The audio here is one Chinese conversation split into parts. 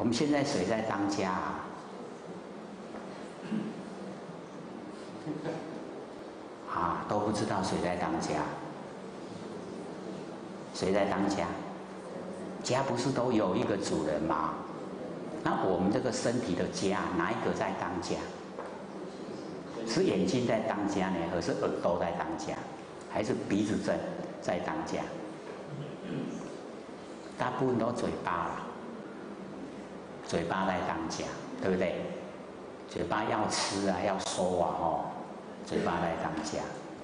我们现在谁在当家啊？都不知道谁在当家。谁在当家？家不是都有一个主人吗？那我们这个身体的家，哪一个在当家？是眼睛在当家呢，还是耳朵在当家，还是鼻子在当家？大部分都嘴巴啦，嘴巴在当家，对不对？嘴巴要吃啊，要说啊，嘴巴在当家。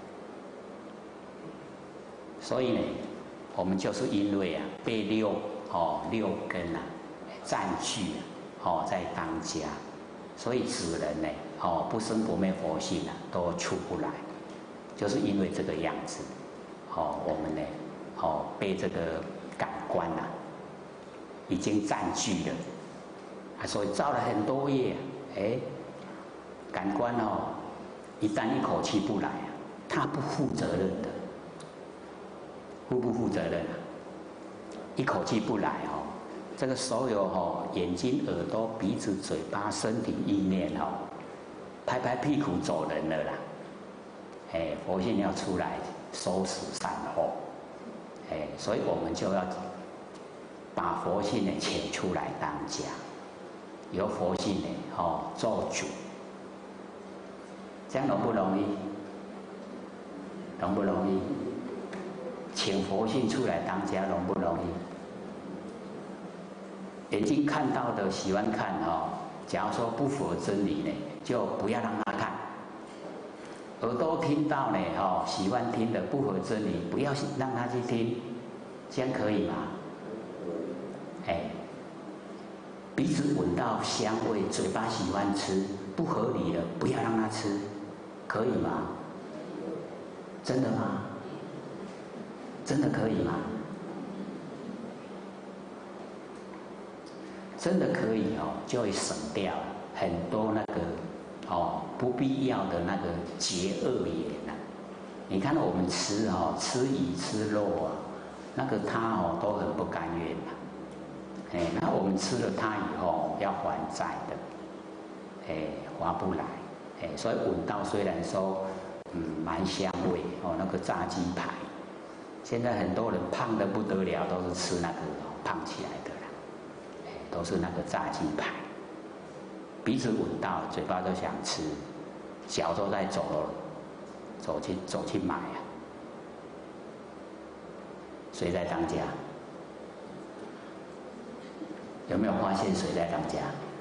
所以呢，我们就是因为啊，被六根啊占据在当家，所以子人呢，不生不灭佛性啊，都出不来，就是因为这个样子，我们呢，被这个感官啊，已经占据了，所以造了很多业，感官一旦一口气不来啊，他不负责任的，负不负责任啊？一口气不来这个所有眼睛、耳朵、鼻子、嘴巴、身体、意念拍拍屁股走人了啦。佛性要出来收拾善后，所以我们就要把佛性呢请出来当家，由佛性呢做主，这样容不容易？容不容易？请佛性出来当家容不容易？眼睛看到的喜欢看假如说不符合真理呢，就不要让他看。耳朵听到呢喜欢听的不合真理，不要让他去听，这样可以吗？鼻子闻到香味，嘴巴喜欢吃，不合理的不要让他吃，可以吗？真的吗？真的可以吗？真的可以就会省掉很多那个不必要的那个结恶缘啊。你看我们吃吃鱼吃肉那个他都很不甘愿那我们吃了它以后要还债的，划不来，所以闻到虽然说蛮香味那个炸鸡排，现在很多人胖得不得了，都是吃那个胖起来的啦，都是那个炸鸡排，鼻子闻到，嘴巴都想吃，脚都在走了，走去买啊，谁在当家？有没有发现谁在当家？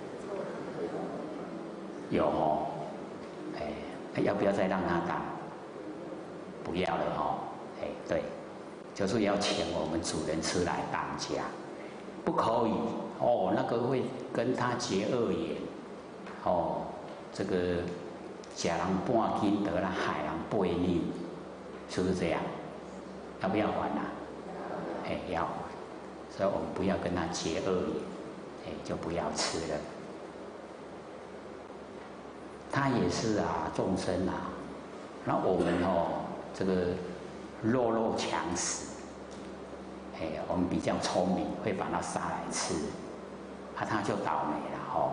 有要不要再让他当？不要了对，就是要请我们主人出来当家，不可以那个会跟他结恶缘这个吃人半斤得了害人8厘，是不是这样？要不要还啊？要还，所以我们不要跟他结恶缘，就不要吃了。他也是众生那我们这个弱强食，我们比较聪明，会把它杀来吃，他就倒霉了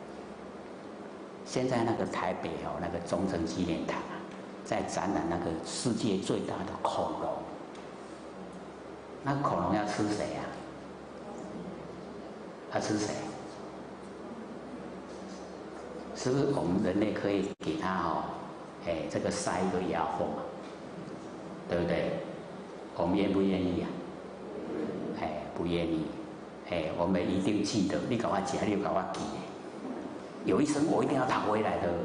现在那个台北那个中正纪念堂在展览那个世界最大的恐龙，那恐龙要吃谁啊？它吃谁？是不是我们人类可以给它这个塞一个牙缝对不对？我们愿不愿意啊？不愿意。我们一定记得，你给我吃，你给我记，有一生我一定要讨回来的。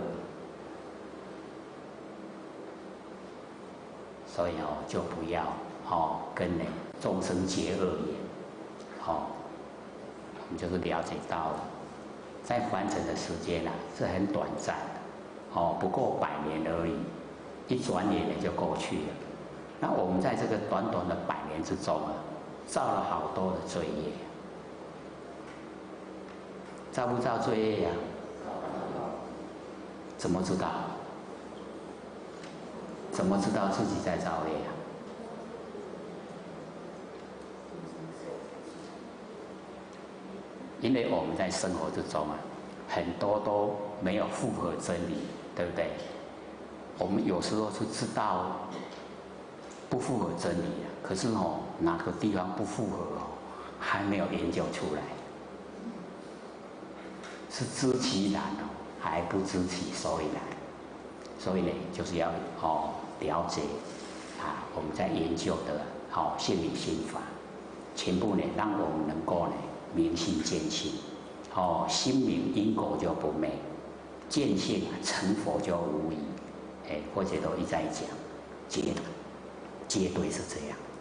所以就不要跟众生结恶缘我们就是了解到了，在凡尘的时间是很短暂的不过100年而已，一转眼就过去了。那我们在这个短短的100年之中造了好多的罪业，造不造罪业呀？怎么知道？怎么知道自己在造业呀？ 因为我们在生活之中啊，很多都没有符合真理，对不对？我们有时候是知道不符合真理啊，可是哪个地方不符合还没有研究出来，是知其然还不知其所以然。所以呢，就是要了解我们在研究的心理心法，全部呢让我们能够呢明心见性，心明因果就不昧，见性成佛就无疑。或者都一再讲，绝对是这样。